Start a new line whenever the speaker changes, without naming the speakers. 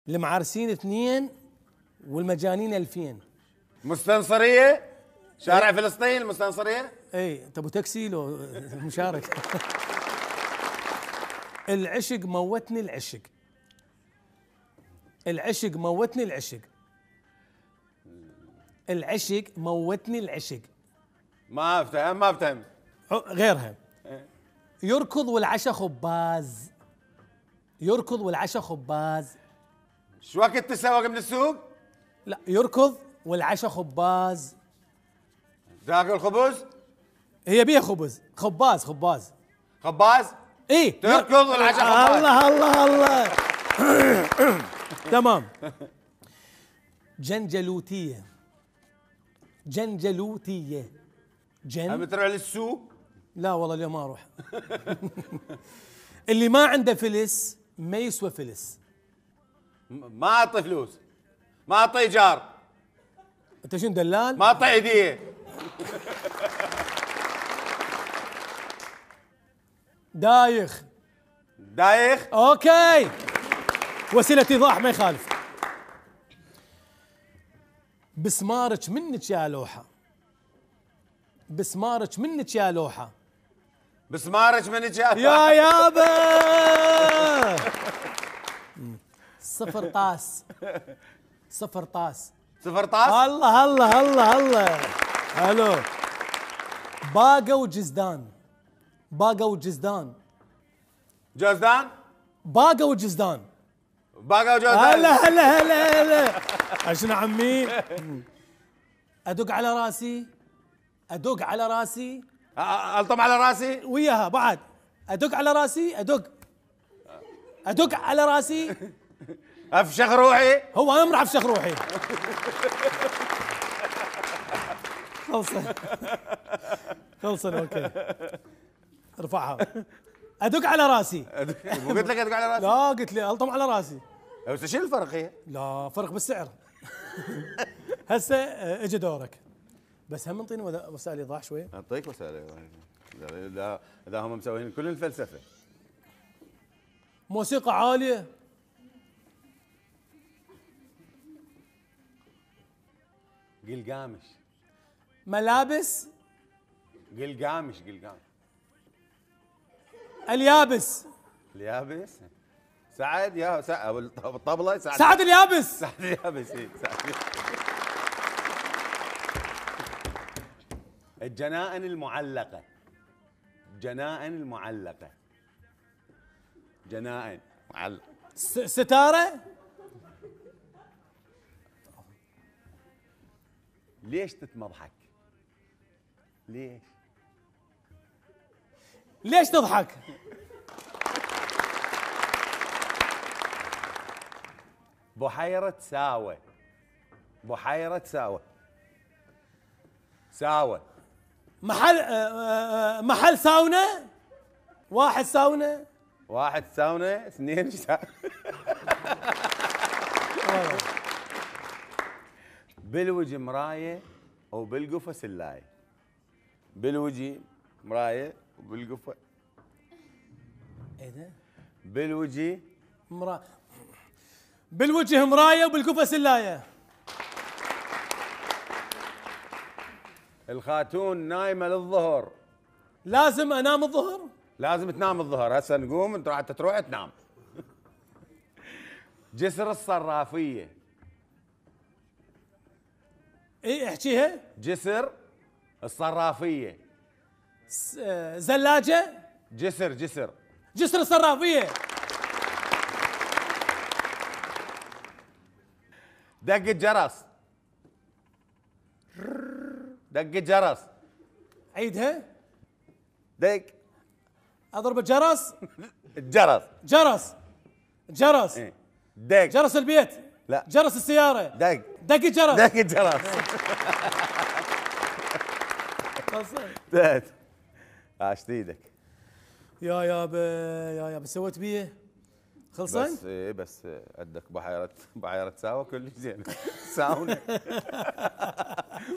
المعرسين 2 والمجانين 2000.
مستنصرية شارع فلسطين المستنصرية.
اي انت ابو تاكسي لو مشارك. العشق موتني العشق، العشق موتني العشق، العشق موتني العشق.
ما افتهم ما افتهم.
غيرها. يركض والعشا خباز، يركض والعشا خباز.
شو وقت تسوق من السوق؟
لا، يركض والعشا خباز.
تاكل خبز؟
هي بيها خبز، خباز خباز.
خباز؟
ايه
تركض والعشا خباز.
الله الله الله. تمام. جنجلوتية، جنجلوتية.
عم تروح للسوق؟
لا والله اليوم ما اروح. اللي ما عنده فلس ما يسوى فلس.
ما اعطي فلوس، ما اعطي ايجار.
انت شنو دلال؟
ما اعطي هديه.
دايخ.
دايخ؟
اوكي، وسيلة ايضاح ما يخالف. بسمارك منك يا لوحة، بسمارك منك يا لوحة.
بسمارك منك يا
يابا. صفر طاس، صفر طاس.
صفر طاس.
الله الله الله الله. حلو. باقة وجزدان، باقة وجزدان.
جوزدان؟
باقة وجزدان.
باقة وجوزدان.
هلا هلا هلا هلا. عشان عمي. ادق على راسي، ادق على راسي.
الطم على راسي
وياها بعد. ادق على راسي، ادق، ادق على راسي.
افشخ روحي.
هو انا مرحفشخ روحي. خلصة خلصة. اوكي ارفعها. ادق على راسي.
مو قلت لك ادق على راسي؟
لا قلت لي الطم على راسي.
بس شو الفرق هي؟
لا فرق بالسعر. هسه اجى دورك، بس هم انطيني وسائل ايضاح شوي.
اعطيك وسائل اذا هم مسويين كل الفلسفه.
موسيقى عالية.
قلقامش.
ملابس.
قلقامش قلقامش.
اليابس.
اليابس. سعد يا ابو الطبله.
سعد اليابس.
سعد اليابس. اي سعد. الجنائن المعلقه. جنائن المعلقه. جنائن معلقه.
ستارة.
ليش تتمضحك؟ ليش؟
ليش تضحك؟
بحيرة ساوة. بحيرة ساوة. ساوة.
محل محل ساونا. واحد ساونا.
واحد ساونا. 2 بالوجه مراية وبالقفة سلاية. بالوجه مراية وبالقفة.
ايه ده؟
بالوجه
بالوجه مراية وبالقفة سلاية.
الخاتون نايمة للظهر.
لازم انام الظهر؟
لازم تنام الظهر. هسه نقوم انت حتى تروح تنام. جسر الصرافية.
ايه احكيها.
جسر الصرافية.
زلاجة.
جسر
جسر الصرافية.
دق الجرس. دق الجرس.
عيدها.
دق.
اضرب الجرس.
الجرس.
جرس. جرس.
إيه. دق.
جرس البيت.
لا.
جرس السيارة.
دق.
دق الجرس.
دق الجرس.
خلصت.
عاشت ايدك.
يا يابا سويت بيه. خلصن؟
بس ايه بس عندك بحيرة ساوة كل زين. ساونا.